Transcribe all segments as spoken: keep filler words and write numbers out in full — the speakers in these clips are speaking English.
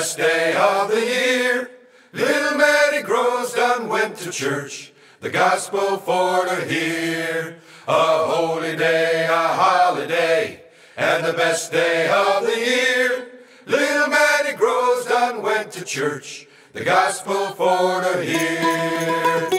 best day of the year. Little Matty Groves done went to church, the gospel for to hear. A holy day, a holiday, and the best day of the year. Little Matty Groves done went to church, the gospel for to hear.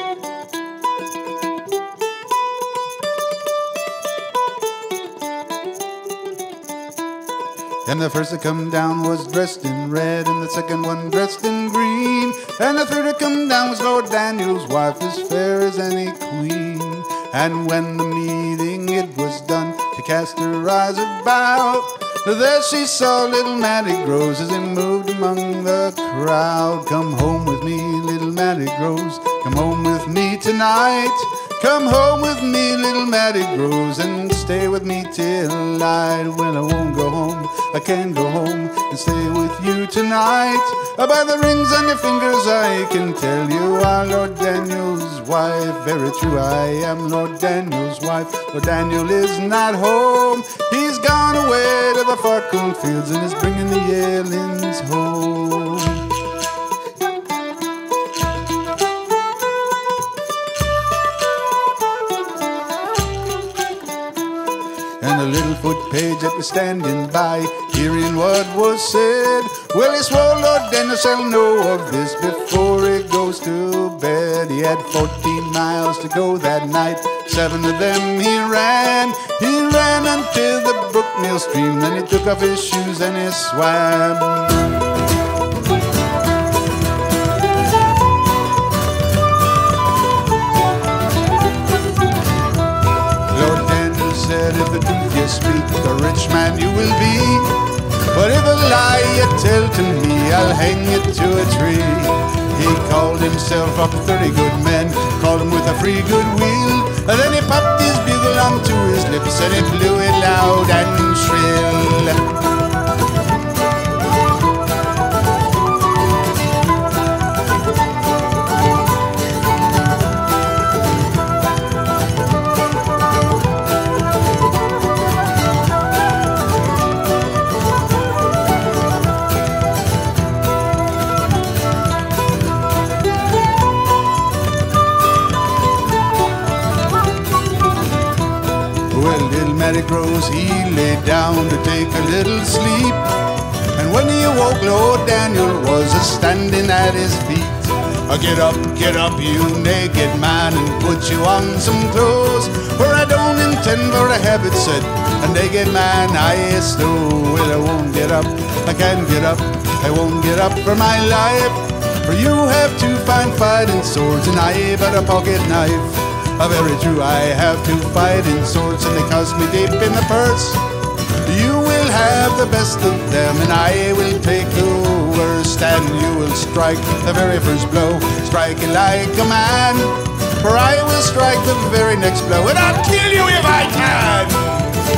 And the first to come down was dressed in red, and the second one dressed in green, and the third to come down was Lord Daniel's wife, as fair as any queen. And when the meeting it was done, she cast her eyes about. There she saw little Matty Groves as he moved among the crowd. Come home with me, little Matty Groves, come home with me tonight. Come home with me, little Matty Groves, and stay with me till light. Well, I won't go home, I can't go home and stay with you tonight. By the rings on your fingers I can tell you are Lord Daniel's wife. Very true, I am Lord Daniel's wife. Lord Daniel is not home, he's gone away to the far cold fields and is bringing the yearlings home. And the little foot page that was standing by, hearing what was said, well, he swore Lord Daniel shall know of this before he goes to bed. He had fourteen miles to go that night, seven of them he ran. He ran until the brook Neil stream, then he took off his shoes and he swam. Said, if the truth you speak, a rich man you will be. But if a lie you tell to me, I'll hang you to a tree. He called himself up thirty good men, called him with a free good will. And then he popped his bugle onto his lips and he blew it loud and shrill. Matty Groves, he lay down to take a little sleep, and when he awoke, Lord Daniel was a-standing at his feet. Oh, get up, get up, you naked man, and put you on some clothes, for I don't intend for to have it said, a naked man I is so. Well, I won't get up, I can't get up, I won't get up for my life, for you have two fine fighting swords, and I but a pocket knife. Oh, very true, I have two fighting swords, and they cost me deep in the purse. You will have the best of them, and I will take the worst. And you will strike the very first blow, strike it like a man, for I will strike the very next blow, and I'll kill you if I can.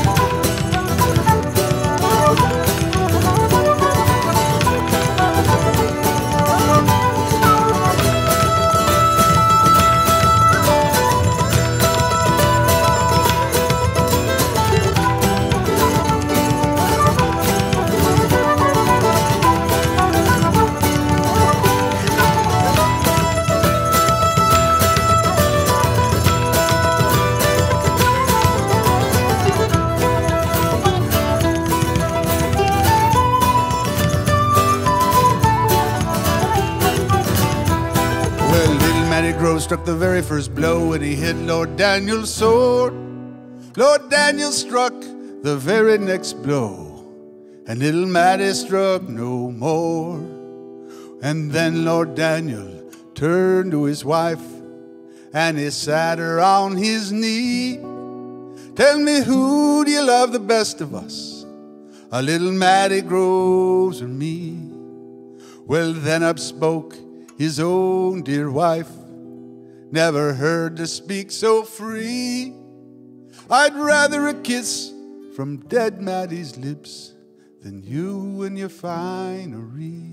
Matty Groves struck the very first blow, and he hit Lord Daniel's sword. Lord Daniel struck the very next blow, and little Matty struck no more. And then Lord Daniel turned to his wife, and he sat her on his knee. Tell me, who do you love the best of us, a little Matty Groves or me? Well, then up spoke his own dear wife, never heard to speak so free. I'd rather a kiss from dead Matty's lips than you and your finery.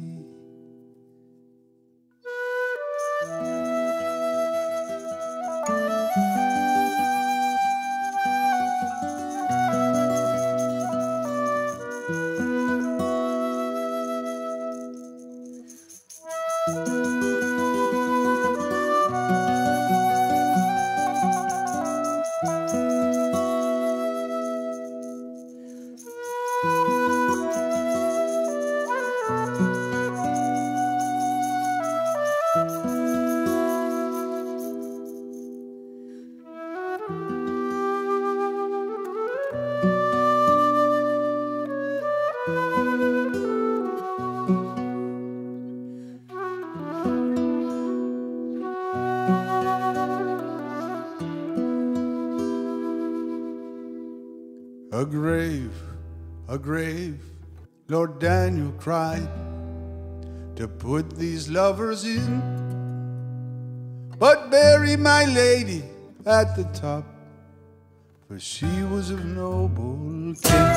a grave, Lord Daniel cried, to put these lovers in, but bury my lady at the top, for she was of noble kin.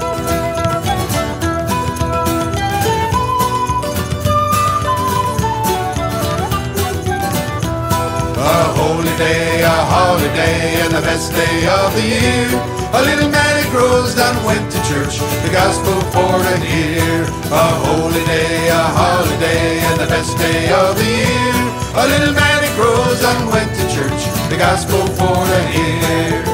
A holy day, a holiday, and the best day of the year. A little Matty Groves done went to church, the gospel for to hear. A holy day, a holiday, and the best day of the year. A little Matty Groves done went to church, the gospel for to hear.